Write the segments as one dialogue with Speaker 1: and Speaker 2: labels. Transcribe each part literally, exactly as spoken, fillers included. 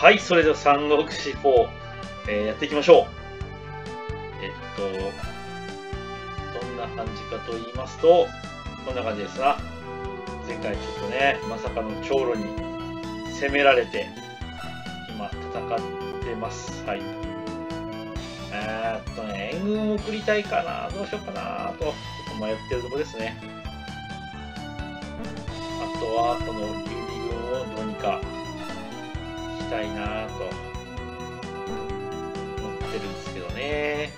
Speaker 1: はい、それでは三国志フォー、えー、やっていきましょう。えっと、どんな感じかと言いますと、こんな感じですな。前回ちょっとね、まさかの長老に攻められて、今戦ってます。はい。えーっとね、援軍を送りたいかな、どうしようかなと、ちょっと迷ってるとこですね。あとは、この劉備軍をどうにかしたいなと思ってるんですけどね。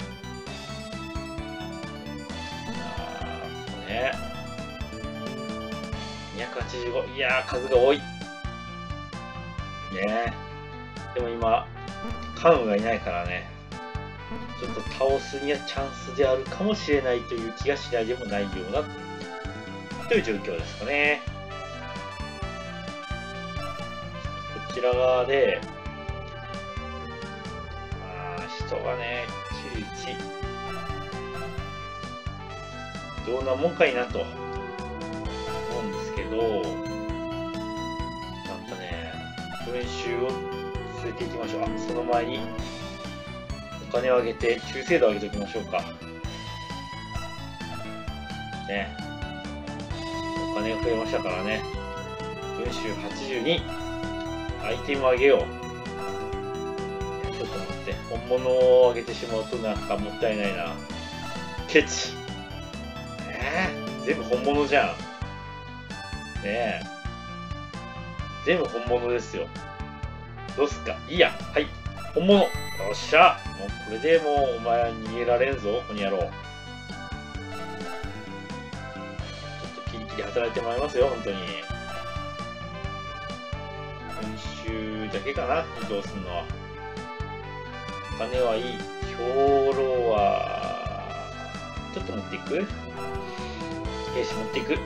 Speaker 1: あーとね、にひゃくはちじゅうご、いやー、数が多い。ねでも今、関羽がいないからね、ちょっと倒すにはチャンスであるかもしれないという気がしないでもないような、という状況ですかね。こちら側で、あー、人がね、きゅうじゅういち。どんなもんかいなと思うんですけど、なんかね、文集を続いていきましょう。あ、その前に、お金を上げて、忠誠度を上げておきましょうか。ね。お金が増えましたからね。文集はちじゅうに。アイテムを上げよう。ちょっと待って。本物を上げてしまうとなんかもったいないな。ケチ。えー、全部本物じゃん。ねえ。全部本物ですよ。どうすっか。いいや。はい。本物。よっしゃ。もうこれでもうお前は逃げられんぞ、この野郎。ちょっとキリキリ働いてもらいますよ、本当に。文集だけかな、移動するのは。お金はいい。兵糧は、ちょっと持っていく？兵士持っていく。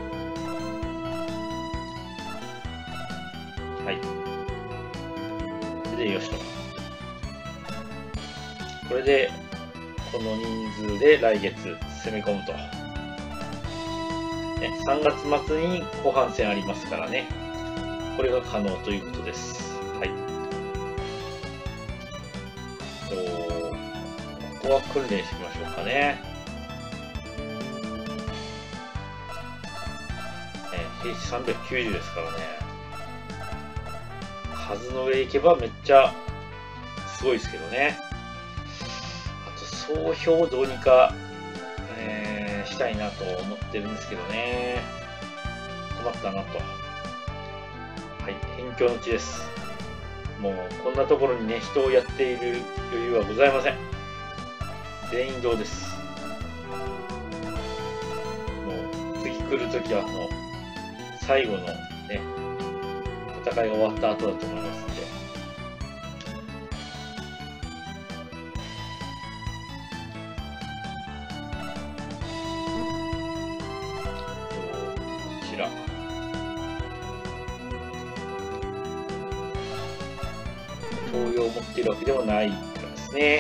Speaker 1: はい。それでよしと。これで、この人数で来月攻め込むと。ね、さんがつ末に後半戦ありますからね。これが可能ということです。はい。と、ここは訓練しましょうかね。兵士さんびゃくきゅうじゅうですからね。数の上行けばめっちゃすごいですけどね。あと総評をどうにか、えー、したいなと思ってるんですけどね。困ったなと。はい、辺境の地です。もうこんなところにね、人をやっている余裕はございません。全員移動です。もう次来るときはもう最後のね、戦いが終わった後だと思いますんで。こちら。東洋を持っているわけではないからですね。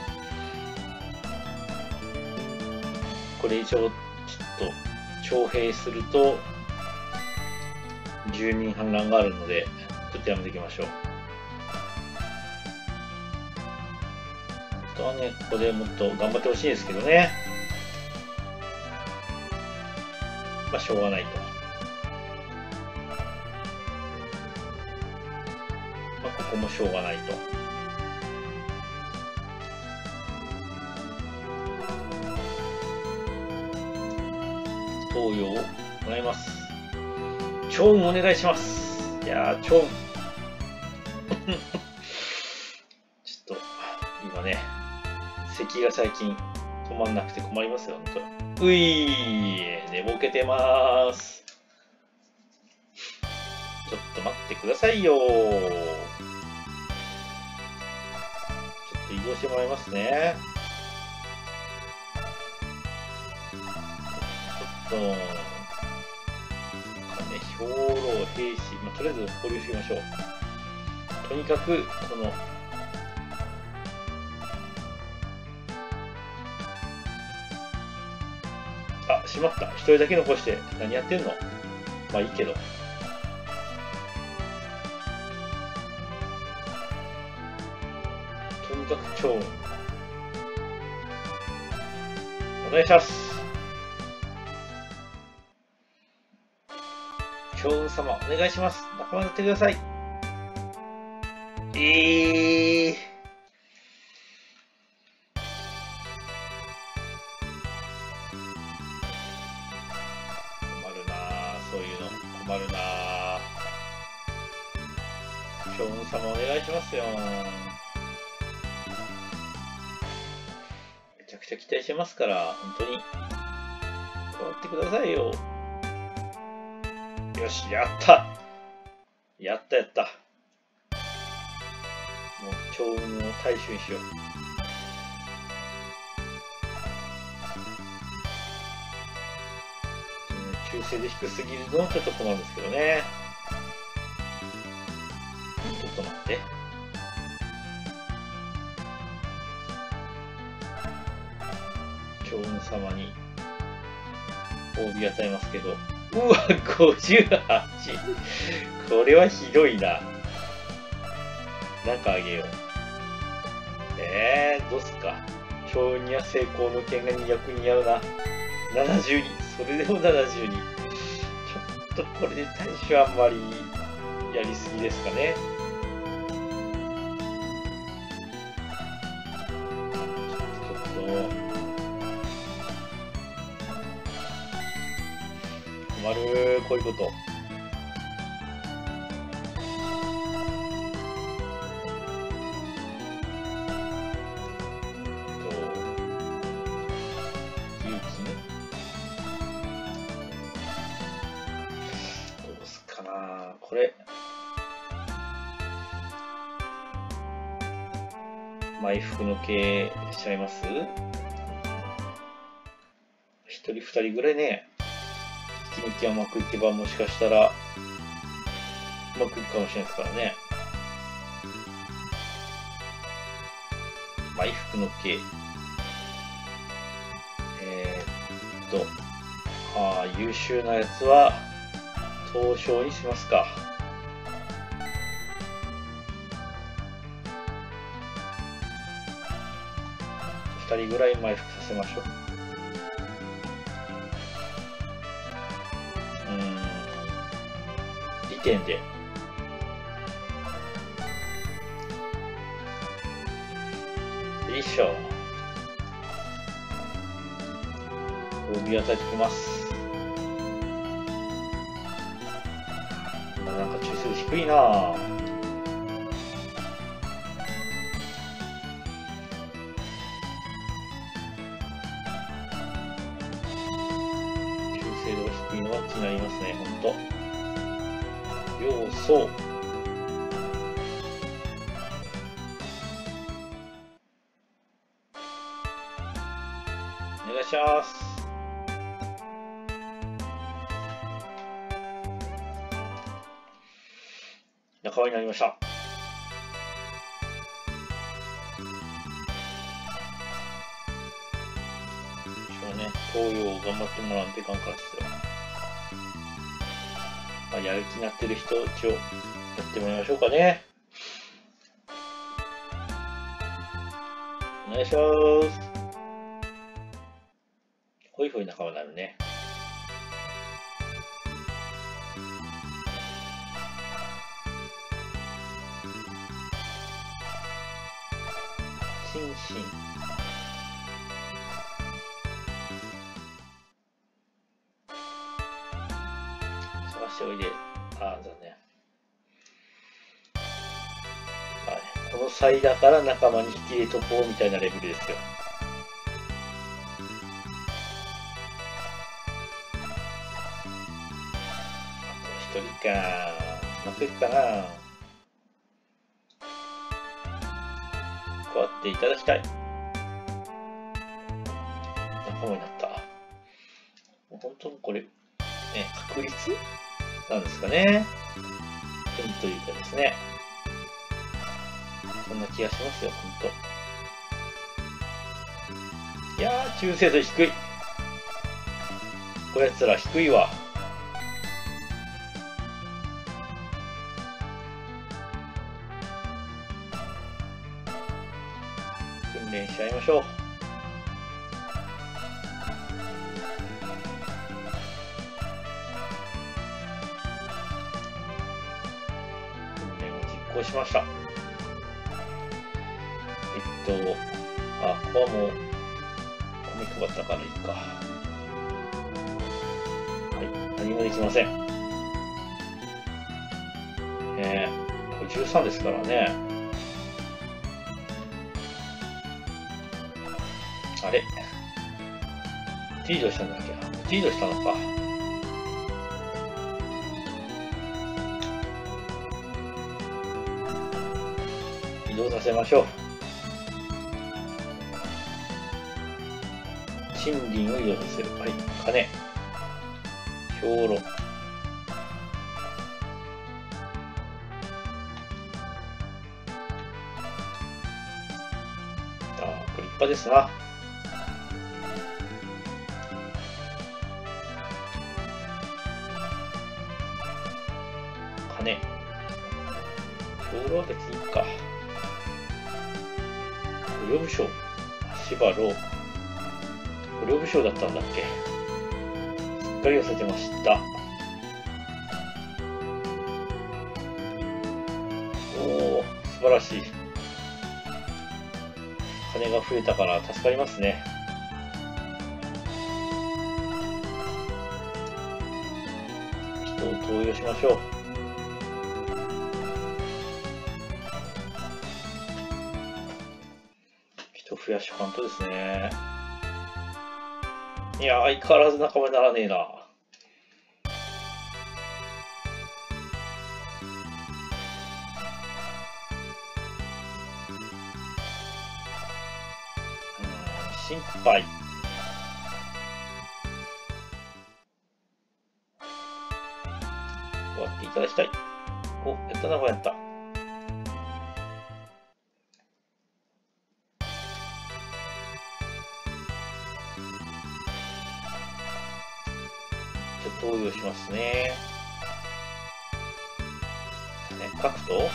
Speaker 1: これ以上、ちょっと、徴兵すると、住民反乱があるので、ちょっとやめておきましょう。あとはね、ここでもっと頑張ってほしいですけどね。まあ、しょうがないと。まあ、ここもしょうがないと。投与をもらいます。超運お願いします。いやー、超運。ちょっと、今ね、咳が最近止まんなくて困りますよ、ほんと。ういー、寝ぼけてまーす。ちょっと待ってくださいよー。ちょっと移動してもらいますね。ちょっと、兵糧、兵士、まあ、とりあえず保留しておきましょう。とにかく、この、あ、しまった。一人だけ残して、何やってんの？まあいいけど。 格超雲。お願いします。超雲様、お願いします。仲間になってください。えー。困るなぁ、そういうの。困るなぁ。超雲様、お願いしますよ。めちゃくちゃ期待してますから、本当に。変わってくださいよ。よし、やったやったやった。もう、超雲を大衆にしよう。うん、中性で低すぎるのはちょっと困るんですけどね。ちょっと待って。超雲様に褒美与えますけど。うわ、ごじゅうはち。これはひどいな。なんかあげよう。えー、どうすっか。超雲には成功の剣がに役に合うな。ななじゅうに。それでもななじゅうに。ちょっとこれで大衆あんまりやりすぎですかね。ちょっと。困る、こういうこと。これ埋伏の系しちゃいます？一人二人ぐらいね、引き抜きがうまくいけばもしかしたらうまくいくかもしれないですからね。埋伏の系、えー、っとああ優秀なやつは東証にしますか。ふたりぐらい埋伏させましょう。うーん、利点でよいしょ。帯与えてきます。なんか中数低いなぁ。中性度が低いのは気になりますね、ほんと。要素。お願いします。仲間になりました。一応ね、東洋を頑張ってもらわんといかんからですよ。まあ、やる気になってる人、一応やってもらいましょうかね。お願いします。ほいほい仲間になるね。シンシン。探しておいで。ああ、残念。まあね、この際だから仲間に引き入れとこうみたいなレベルですよ。あと一人か。うまくいくかな。加わっていただきたい。仲間になった。もう本当にこれ、ね、確率なんですかね。運というかですね。そんな気がしますよ、本当。いやー、中性度低い。こやつら低いわ。 訓練しちゃいましょう。訓練を実行しました。えっとあここはもう米配ったからいいか。はい、何もできません。えー、これじゅうさんですからね。あれリードしたんだっけ。リードしたのか。移動させましょう。森林を移動させる。はい、金。兵糧。ああ、これ立派ですな。金。兵糧は別にいいか。捕虜武将。足場ロー。捕虜武将だったんだっけ。すっかり忘れてました。おお、素晴らしい。金が増えたから助かりますね。人を登用しましょう。人増やしパントですね。いや、相変わらず仲間にならねえな。心配。終わっていただきたい。お、やったな、これやった。じゃあ、投与しますね。ね、書くと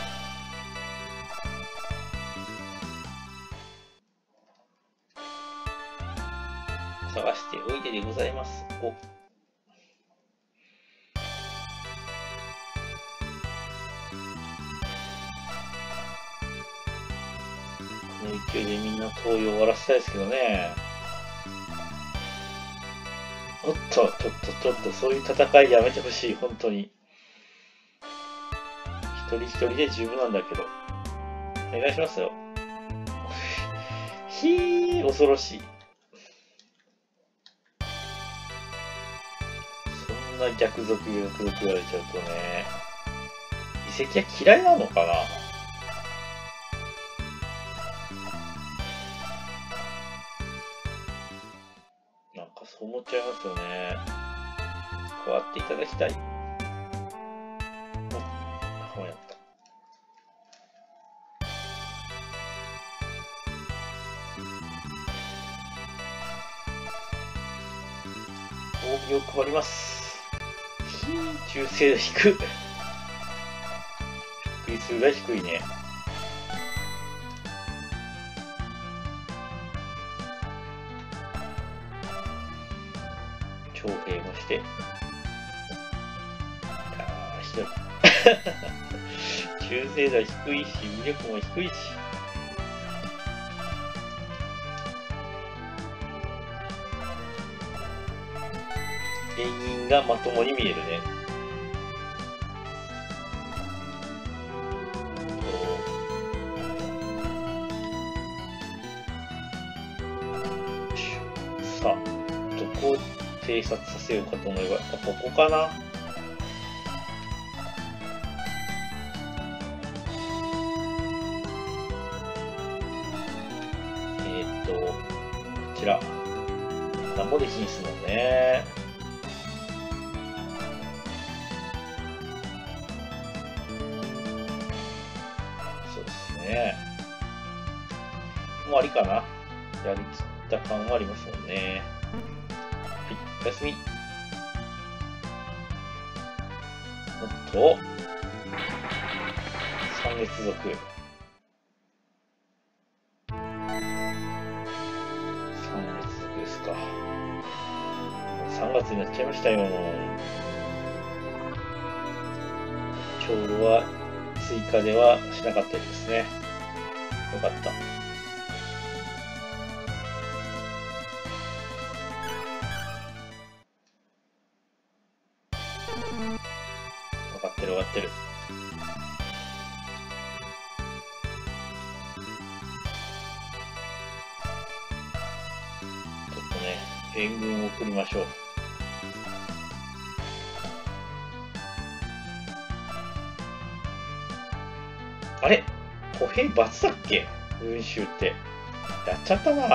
Speaker 1: 探しておいででございます。おこの勢いでみんな投与を終わらせたいですけどね。おっと、ちょっとちょっとそういう戦いやめてほしい、本当に。一人一人で十分なんだけど。お願いしますよ。ひー、恐ろしい。そんな逆賊逆賊言われちゃうとね。遺跡は嫌いなのかな。なんかそう思っちゃいますよね。こうやっていただきたい。お、あ、やった。扇を配ります。中精度低い。びっくり数が低いね。徴兵もして。ああ、ひどい。中精度は低いし、武力も低いし。原因がまともに見えるね。さあ、どこを偵察させようかと思えば、ここかな。えーっと、こちら。何もできんすもんね。そうですね。もうありかな。やりきった感はありますもんね。はい、おやすみ。おっと、三月族。 になっちゃいましたよ。今日は追加ではしなかったですね。よかった。分かってる分かってる。ちょっとね、援軍を送りましょう。あれ歩兵罰だっけ群衆って。やっちゃったな。し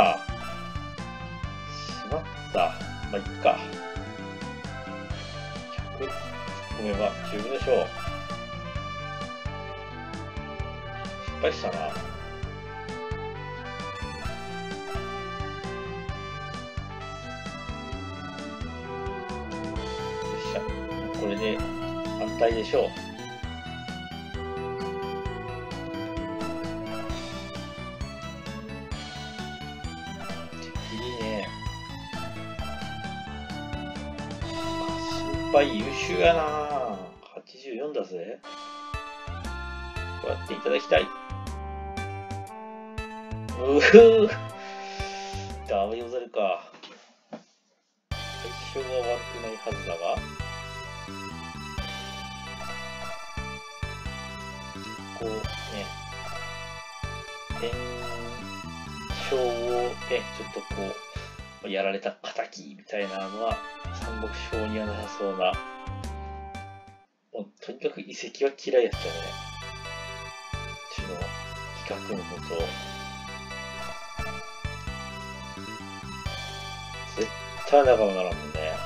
Speaker 1: まった。まあ、いっか。ひゃく含めば十分でしょう。失敗したな。よっしゃ。これで安泰でしょう。優秀やな。はちじゅうよんだぜ。こうやっていただきたい。うふダメよざるか。相性は悪くないはずだが、こうね、炎症をね、ちょっとこうやられた敵みたいなのは三国志にはなさそうな。もうとにかく遺跡は嫌いやっちゃうね。うちの企画のことを。絶対仲間ならんもんね。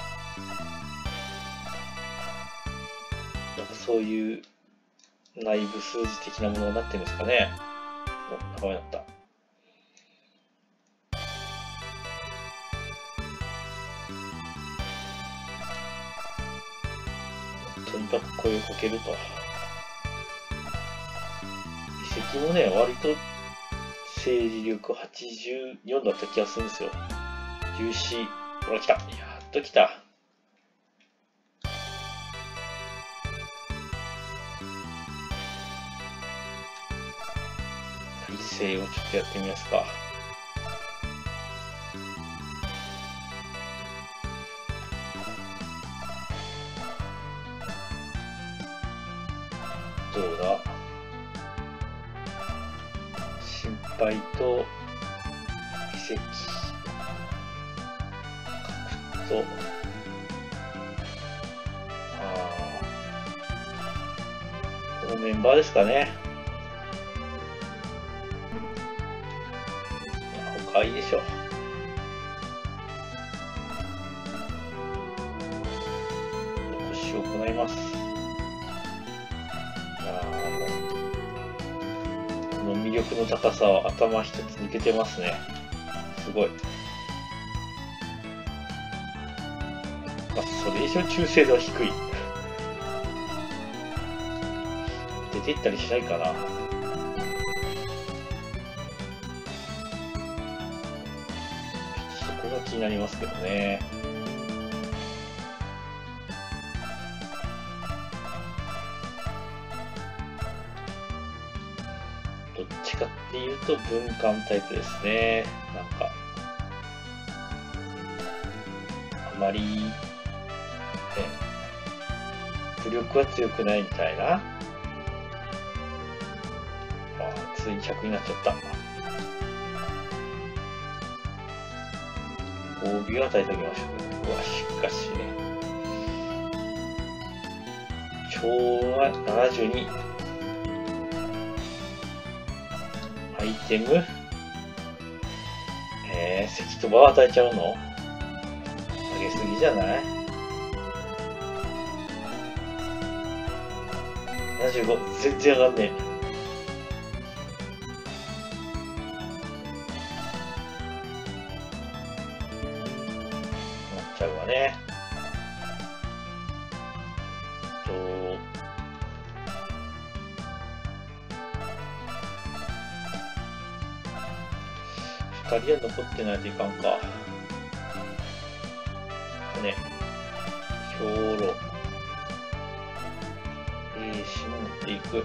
Speaker 1: なんかそういう内部数字的なものになってるんですかね。お、仲間になった。とにかく声をかけると。遺跡もね、割と政治力はちじゅうよんだった気がするんですよ。重視、ほら来た。やっと来た。体制をちょっとやってみますか。どうだ。心配と遺跡書くと、あー、このメンバーですかね。他いいでしょう。残しを行います。この魅力の高さは頭一つ抜けてますね。すごい。まあ、それ以上忠誠度は低い。出ていったりしないかな。そこが気になりますけどね。どっちかっていうと文官タイプですね。なんかあまり、ね、武力は強くないみたいな。ああ、ついにひゃくになっちゃった。褒美を与えておきましょう。うわ、しかしね。昭和ななじゅうに。アイテム、えー、石と場を与えちゃうの？上げすぎじゃない？ ななじゅうご、全然上がんねえ。なっちゃうわね。と、ふたりは残ってないといかんか。ね。 兵糧。兵士も持っていく。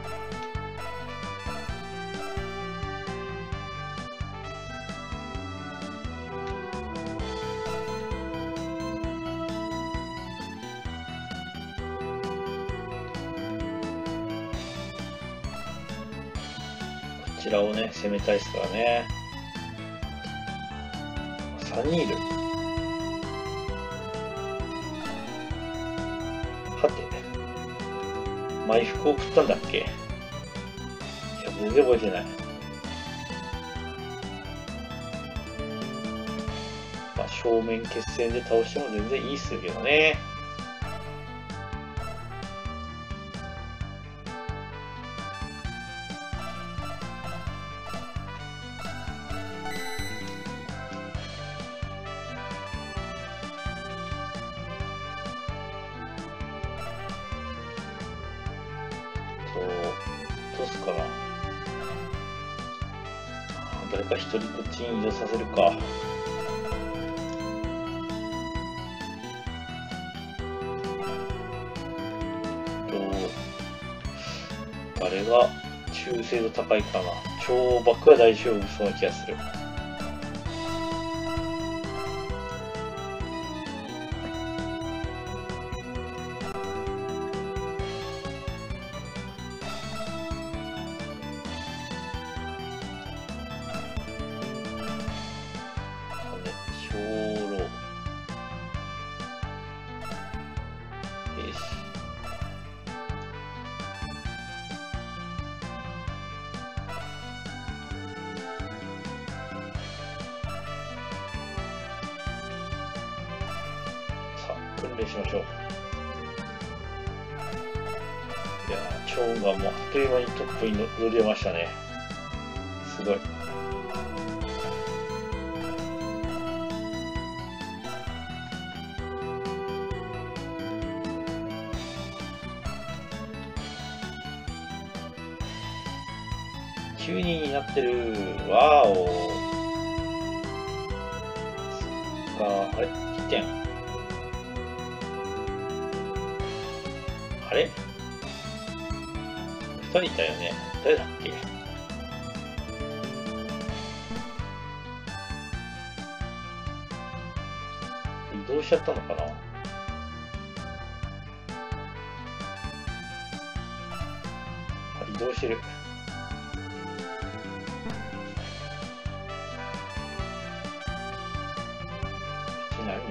Speaker 1: こちらをね、攻めたいですからね。さんにんいる。はて、埋伏を送ったんだっけ？いや、全然覚えてない。まあ、正面決戦で倒しても全然いいっすけどね。どうすかな。誰か一人こっちに移動させるか。と誰が中精度高いかな。超爆は大丈夫そうな気がする。訓練しましょう。いやー、チョーンがもうあっという間にトップに乗り出ましたね。すごい。きゅうにんになってる。わーお。そっか、あれ ?いってん。あれふたりいたよね。誰だっけ。移動しちゃったのかな。あ、移動してる。こっち何人 ?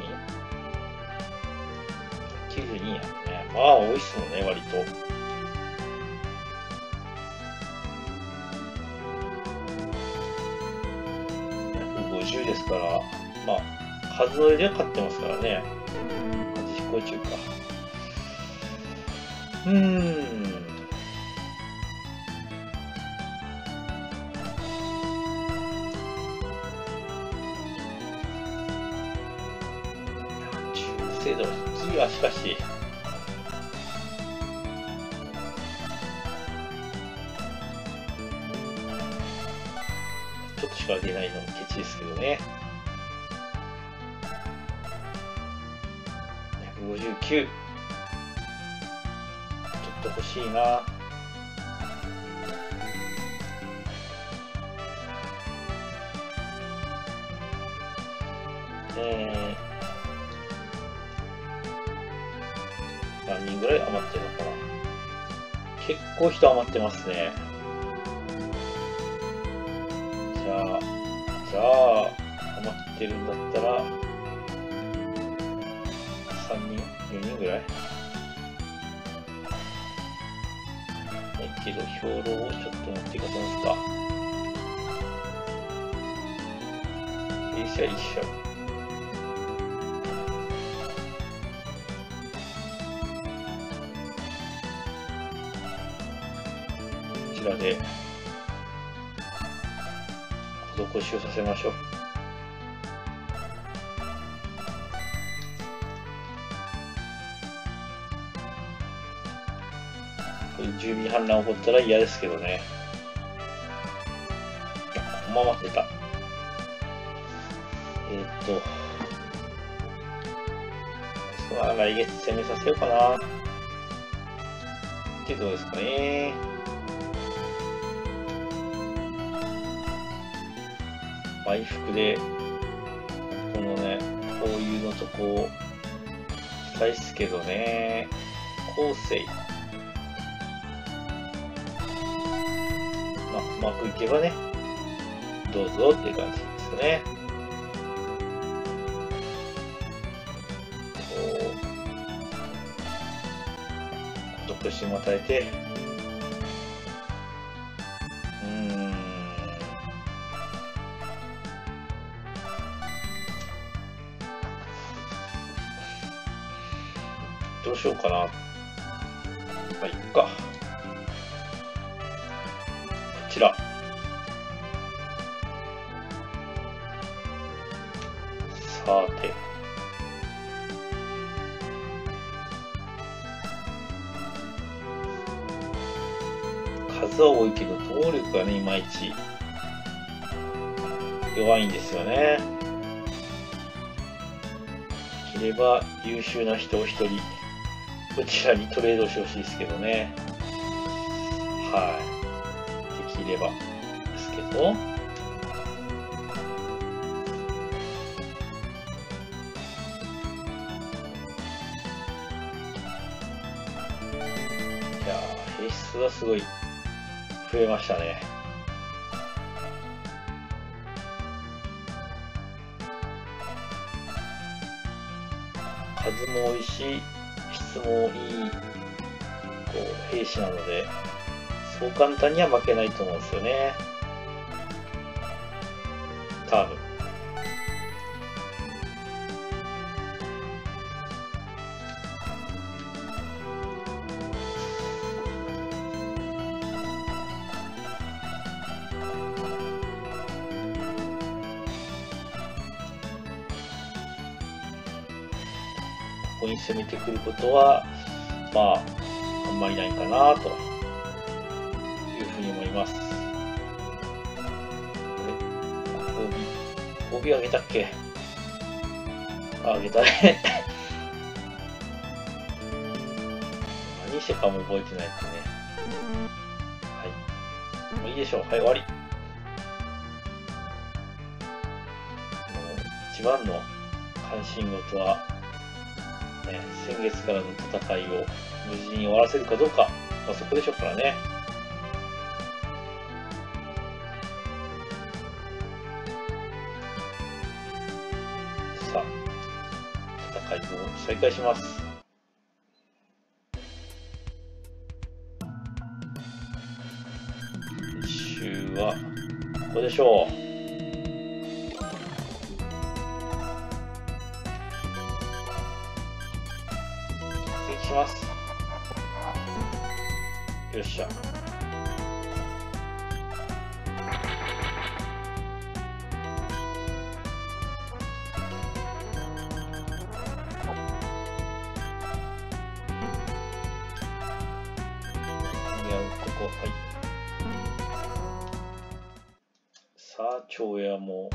Speaker 1: きゅうじゅうに やね。まあ、多いっすもんね、割と。ひゃくごじゅうですから、まあ、数えで勝ってますからね。はち飛行中か。うーん。中精度低いはしかし。ちょっとしか出ないのもケチですけどね。ひゃくごじゅうきゅう。ちょっと欲しいな。えー、何人ぐらい余ってるのかな。結構人余ってますね。じゃあ、じゃあ、余ってるんだったら、さんにん ?よにんぐらい。けど、兵糧をちょっと持っていかせますか。兵士は一緒。こちらで、施しをさせましょう。住民反乱起こったら嫌ですけどね。こんま待ってた。えー、っと、 まあ来月攻めさせようかなっていうところですかね。埋伏でこのねこういうのとこうしたいっすけどね。構成まあうまくいけばねどうぞっていう感じですかね。独身も与えて、うーん、どうしようかな。まあ、いっか。こちら。さて。数は多いけど動力がねいまいち弱いんですよね。できれば優秀な人を一人こちらにトレードしてほしいですけどね。はい、できればですけど、いやー品質がすごい増えましたね。数も多いし質もいいこう兵士なのでそう簡単には負けないと思うんですよね。多分ここに攻めてくることはまああんまりないかなというふうに思います。帯帯上げたっけ？あ、上げたね何してかも覚えてないですね。はい、もういいでしょう。はい、終わり。もう一番の関心事はね、先月からの戦いを無事に終わらせるかどうか、まあ、そこでしょうからね。さあ、戦いを再開します。週はここでしょう。します。よっしゃ。ここ、はい。さあ、長屋も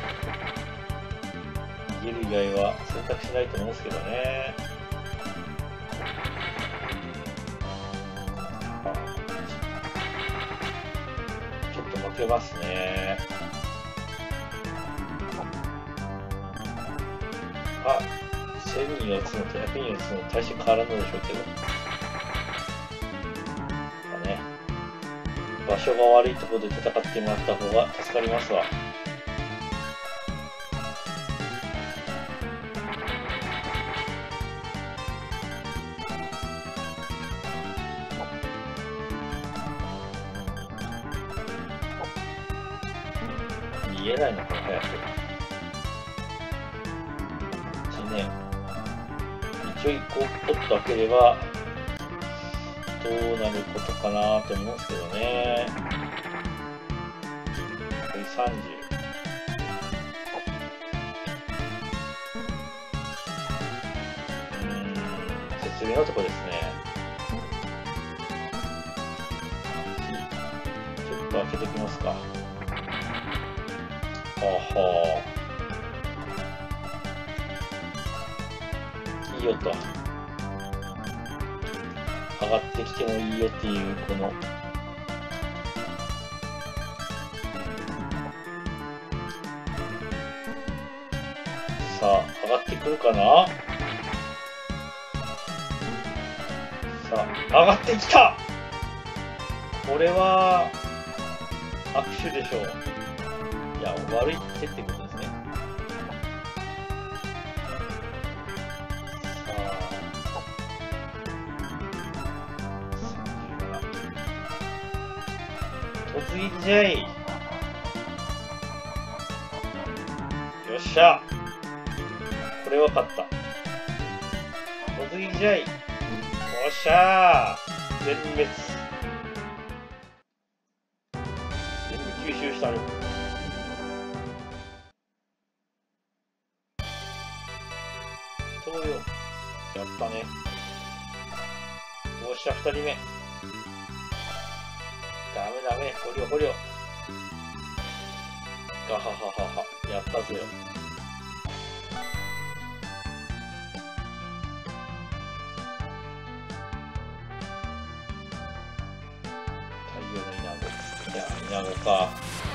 Speaker 1: 逃げる以外は選択しないと思うんですけどね。負けますね。あ、せんにんを打つのとひゃくにんを打つの大して変わらんのでしょうけど。まあね、場所が悪いところで戦ってもらった方が助かりますわ。逃げないのかな、早く。いちねん。一応一個取って開ければ、どうなることかなと思うんですけどね。これさんじゅう。うーん、設備のとこですね。ちょっと開けておきますか。ははいいよと、上がってきてもいいよっていうこのさあ上がってくるかな。さあ上がってきた。これは握手でしょう。いや悪いってってことですね。さあ突撃じゃい。よっしゃ、これは勝った。突撃じゃい。よっしゃー、全滅。全部吸収したね。そうよ、やったね。よっしゃ、ふたりめ。ダメダメ、捕虜捕虜。ガハハハハ、やったぜよ。太陽のイナゴ。いや、イナゴか。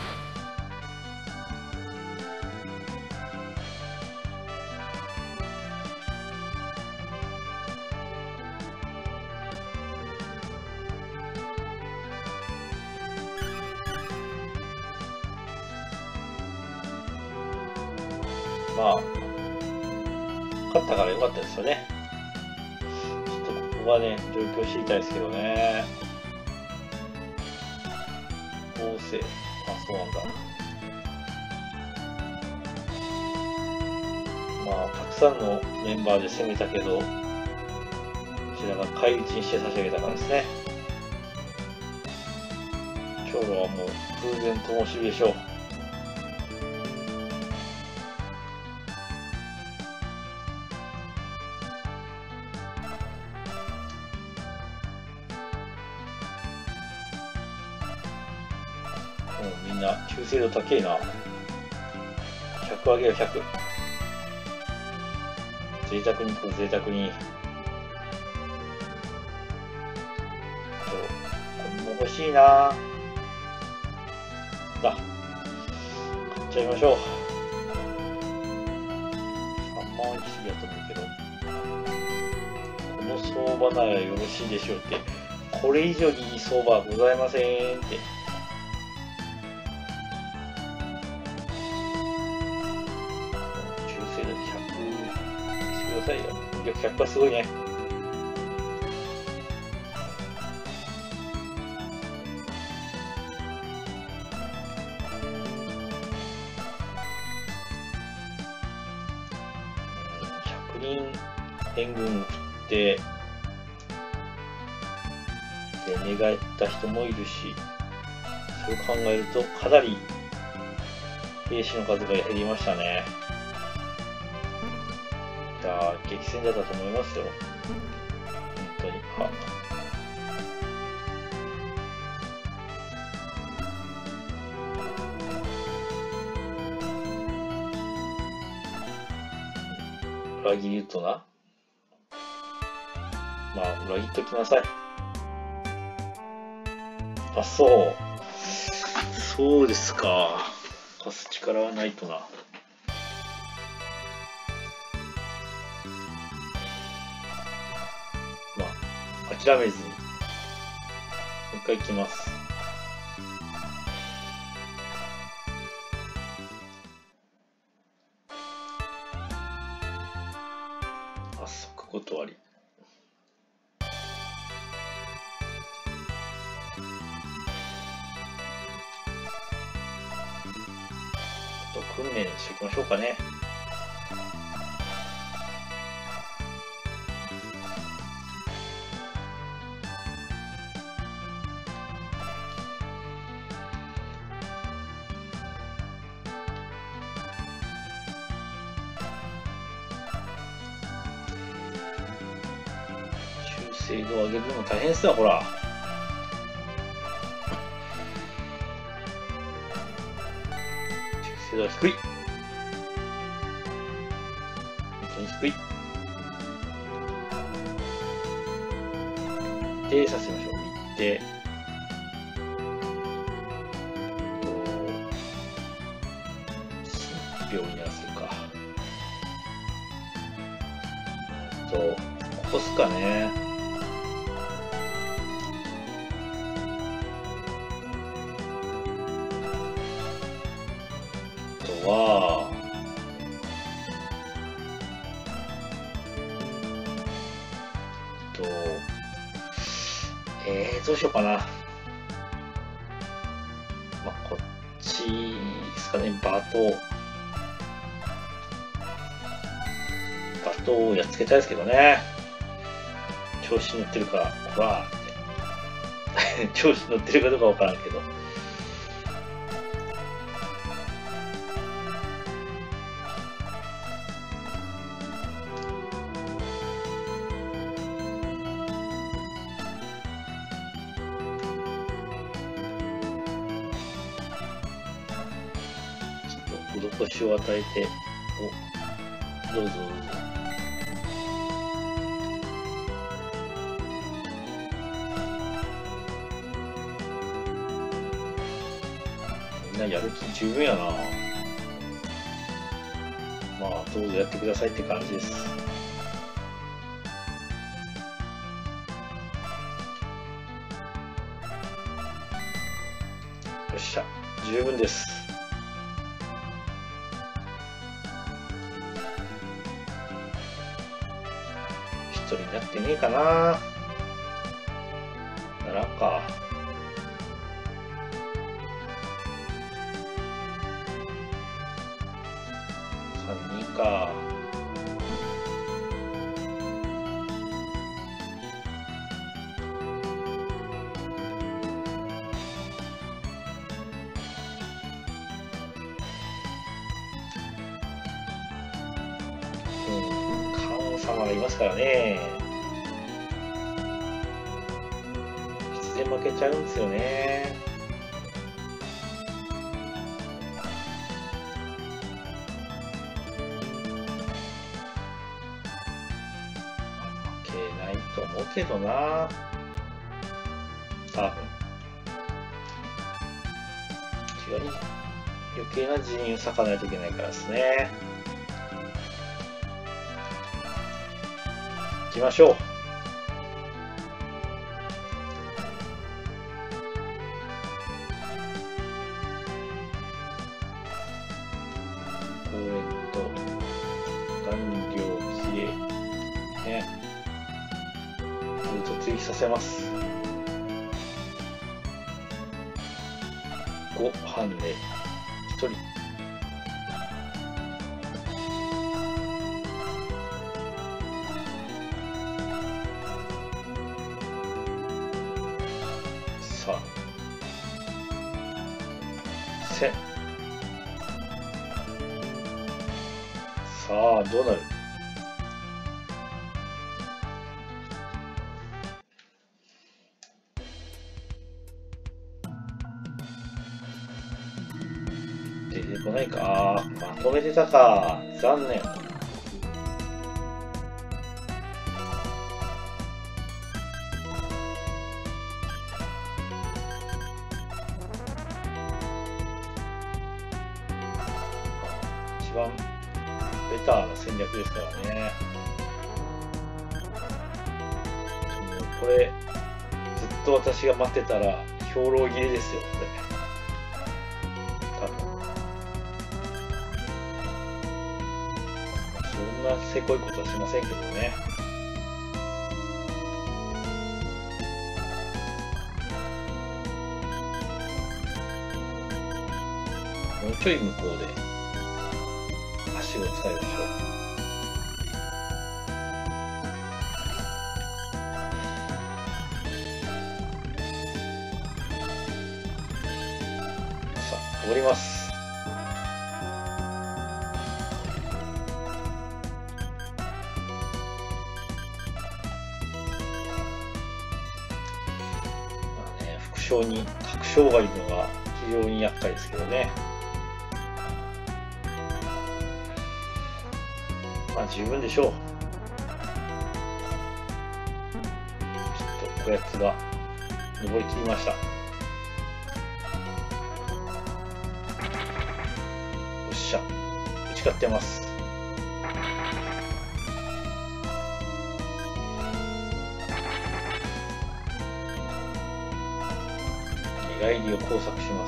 Speaker 1: まあ、勝ったから良かったですよね。ちょっとここはね、状況知りたいですけどね。構成、あ、そうなんだ。まあ、たくさんのメンバーで攻めたけど、こちらが返り討ちにして差し上げたからですね。今日はもう風前灯火でしょう。みんな忠誠度高いな。ひゃく上げよひゃく。贅沢に行こう、贅沢に。そう、これも欲しいな。だ、買っちゃいましょう。さんまんいきすぎやと思うけど、この相場ならよろしいでしょうって、これ以上にいい相場はございませんって。くださいよ。ひゃくはすごいね。ひゃくにん援軍振ってで寝返った人もいるし、それを考えるとかなり兵士の数が減りましたね。いやー、激戦だったと思いますよ。本当に。は裏切るとな。まあ、裏切っときなさい。あ、そう。そうですか。貸す力はないとな。諦めずにもう一回行きます。あ、即断り。ちょっと訓練しておきましょうかね。精度を上げるのも大変ですわ、ほら。精度は低い。本当に低い。 定させましょう。密定。信憑にならせるか。と、ここっすかね。あとは、と、えー、どうしようかな。まあ、こっちですかね。バト。バトをやっつけたいですけどね。調子乗ってるから、ほらって。調子乗ってるかどうかわからんけど。施を与えて、お、どうぞどうぞ。みんなやる気十分やな。まあ、どうぞやってくださいって感じです。よっしゃ、十分です。一人になってねえかな。ならんか。さんにんか。様がいますからね。必然負けちゃうんですよね。負けないと思うけどな。多分。違うに余計な人員を割かないといけないからですね。行きましょう。公園と顔料きれいね。ずっと追記させます。ごはんでひとり。さあ、せさあどうなる。出てこないか。まとめてたか。残念。一番ベターな戦略ですからね。これずっと私が待ってたら兵糧切れですよ、これ。多分そんなせこいことはしませんけどね。もうちょい向こうで足を使いましょう。さあ、登ります。まあね、副将に確証がいるのが非常に厄介ですけどね。まあ十分でしょう。ちょっとこやつが登りきりました。よっしゃ、打ち勝ってます。寝返りを工作します。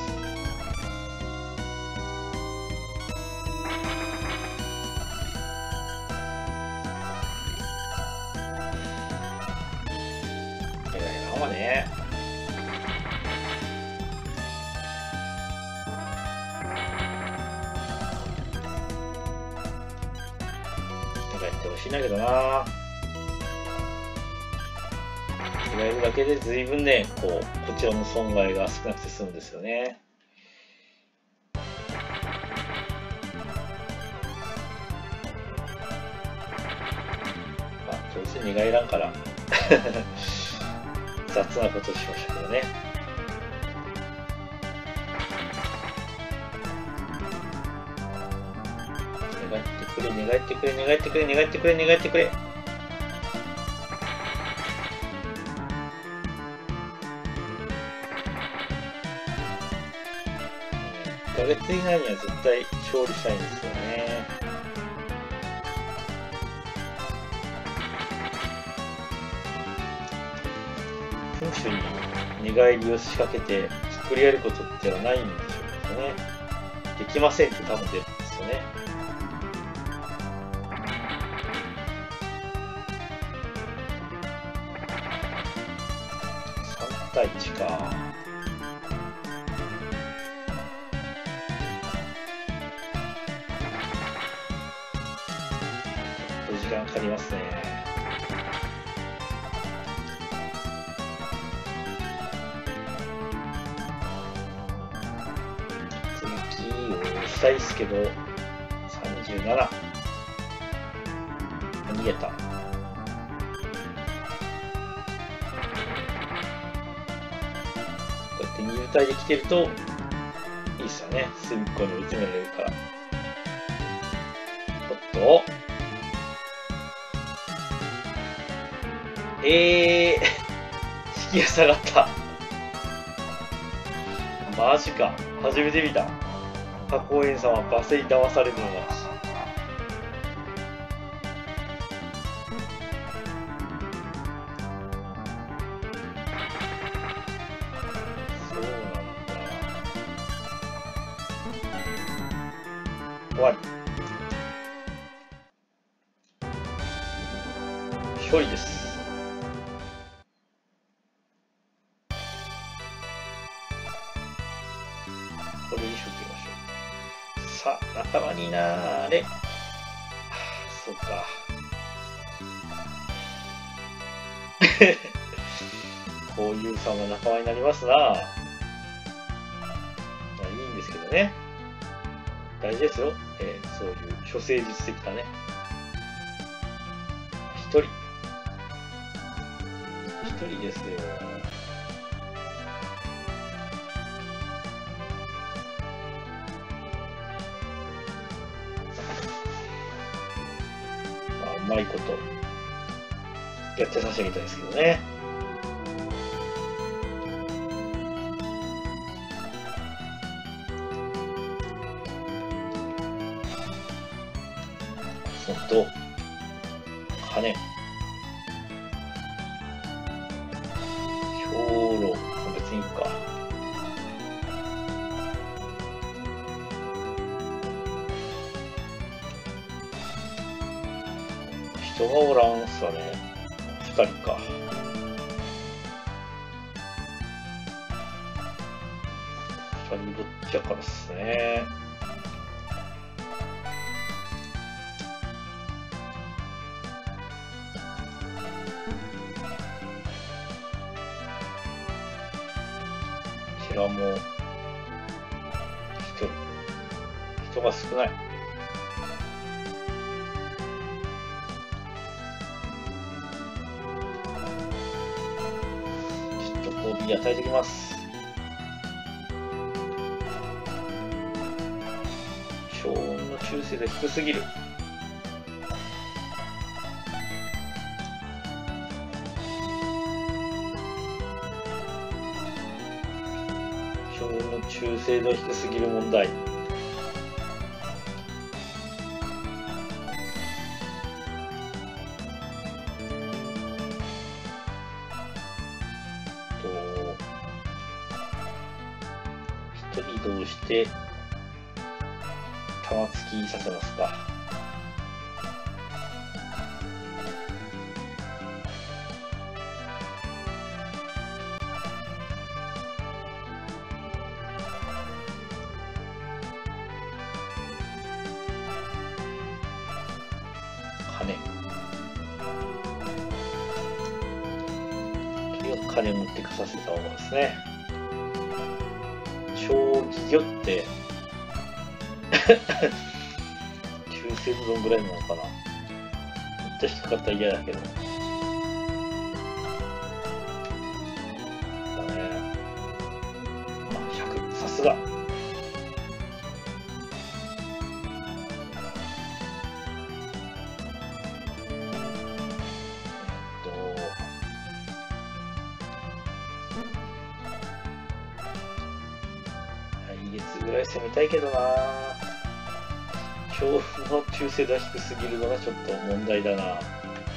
Speaker 1: ね、なんかやってほしいんだけどな。着替えるだけで随分ね、こうこちらの損害が少なくて済むんですよね。まあどうせ寝返らんから雑なことしましたけどね。願ってくれ、願ってくれ、願ってくれ、願ってくれ、願ってくれ。いっかげつ以内には絶対勝利したいんですよね。選手に寝返りを仕掛けてひっくり返ることってはないんでしょうかね。できませんって多分出るんですよね。さんたいいちか。ちょっと時間かかりますね。したいですけど、さんじゅうなな。逃げた。こうやってに部隊で来てると、いいっすよね。隅っこに追い詰められるから。おっと。えー、敷居が下がった。マジか。初めて見た。花公園さんは罵声に騙されるのが。そうなんだ。終わり。勝利です。これにしときましょう。さあ、仲間になれ。はあ、そうか。こういうさんが仲間になりますな。まあ、いいんですけどね。大事ですよ。えー、そういう処世術的なね。一人。一人ですよ。うまいことやってさせてみたいですけどね。そんと金兵糧別にいいか。人がおらんすかね。ふたりか。ふたりどっちやからっすね。こちらも人人が少ない。与えておきます。超音の中性が低すぎる。 将軍の忠誠度低すぎる問題。と一人移動して玉突きさせますか。金金持ってかさせた方がですね。将棋魚って忠誠度どんぐらいなのかな。めっちゃ低かったら嫌だけど。だね。まあ、ひゃく、さすが。ぐらい攻めたいけどな。将軍の忠誠度が低すぎるのがちょっと問題だな。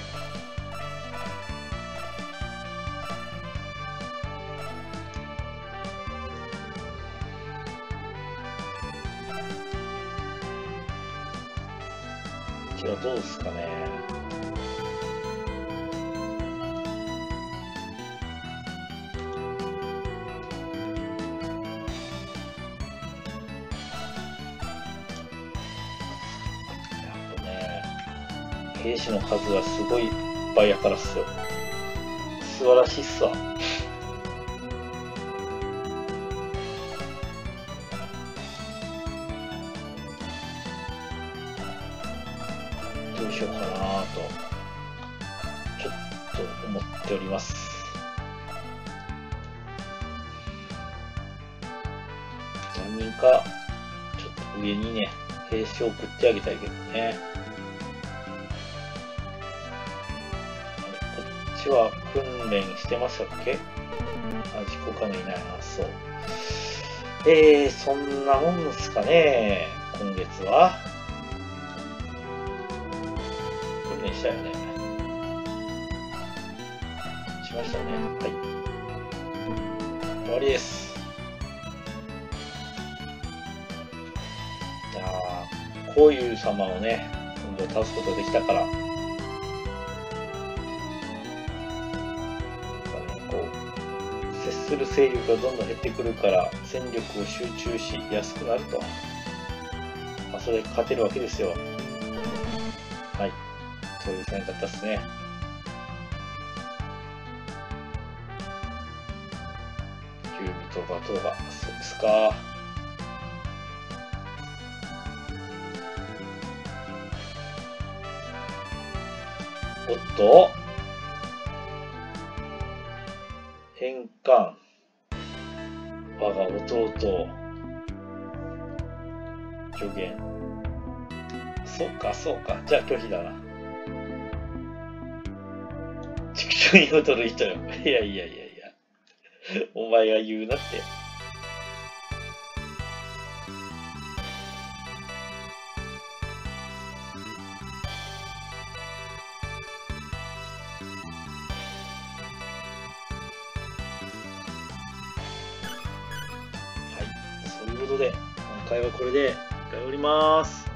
Speaker 1: こちらどうですかね。兵士の数がすごいいっぱいやからっすよ。素晴らしいっすわ。どうしようかなとちょっと思っております。何人かちょっと上にね兵士を送ってあげたいけどね。は訓練してましたっけ？あ、自己化がいないな、そう。えー、そんなもんですかね、今月は。訓練したよね。しましたね。はい。終わりです。じゃあ、こういう様をね、今度倒すことができたから、接する勢力がどんどん減ってくるから戦力を集中しやすくなると、まあ、それで勝てるわけですよ。はい、そういう戦い方ですね。キュービとバトが、そうですか。おっと返還、我が弟助言。そうかそうか、じゃあ拒否だな。畜生に踊る人よ。いやいやいやいや、お前が言うなって。ということで今回はこれで一回終わります。